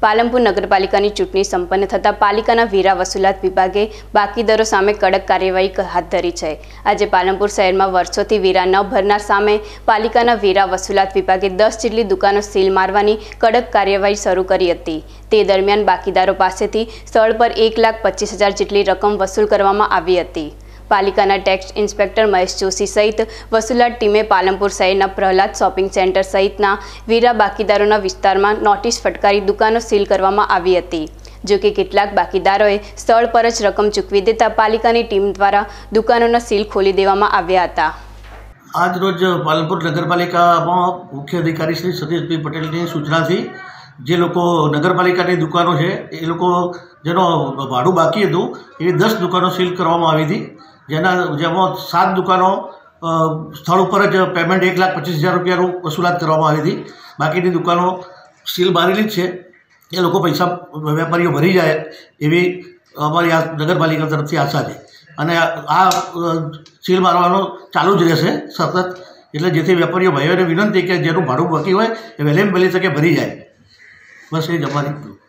પાલનપુર નગરપાલિકાની ચૂંટણી સંપન્ન થતાં પાલિકાના વેરા વસૂલાત વિભાગે બાકીદારો સામે કડક કાર્યવાહી હાથ ધરી છે। આજે પાલનપુર શહેરમાં વર્ષોથી વેરા ન ભરનાર સામે પાલિકાના વેરા વસૂલાત વિભાગે 10 જેટલી દુકાનો સીલ મારવાની કડક કાર્યવાહી શરૂ કરી હતી। તે દરમિયાન બાકીદારો પાસેથી સ્થળ પર 1,25,000 જેટલી રકમ વસૂલ કરવામાં આવી હતી। પાલિકાના ટેક્સ ઇન્સ્પેક્ટર મહેશ જોશી સહિત વસૂલાત ટીમે પાલનપુર શહેરના પ્રહલાદ શોપિંગ સેન્ટર સહિતના વેરા બાકીદારોના વિસ્તારમાં નોટિસ ફટકારી દુકાનો સીલ કરવામાં આવી હતી। જો કે કેટલાક બાકીદારોએ સ્થળ પર જ રકમ ચૂકવી દેતા પાલિકાની ટીમ દ્વારા દુકાનોના સીલ ખોલી દેવામાં આવ્યા હતા। આજ રોજ પાલનપુર નગરપાલિકામાં મુખ્ય અધિકારી શ્રી સતીશભાઈ પટેલની સૂચનાથી જે લોકો નગરપાલિકાની દુકાનો છે એ લોકો જેનો ભાડું બાકી હતું એવી 10 દુકાનો સીલ કરવામાં આવી હતી, જેમાં 7 દુકાનો સ્થળ ઉપર જ પેમેન્ટ 1,25,000 રૂપિયાનું વસૂલાત કરવામાં આવી હતી। બાકીની દુકાનો સીલ મારેલી જ છે, એ લોકો પૈસા વેપારીઓ ભરી જાય એવી અમારી આ નગરપાલિકા તરફથી આશા છે અને આ સીલ મારવાનો ચાલુ જ રહેશે સતત, એટલે જેથી વેપારીઓ ભાઈઓને વિનંતી કે જેનું ભાડું બાકી હોય એ વહેલી તકે ભરી જાય, બસ એ જ અમારી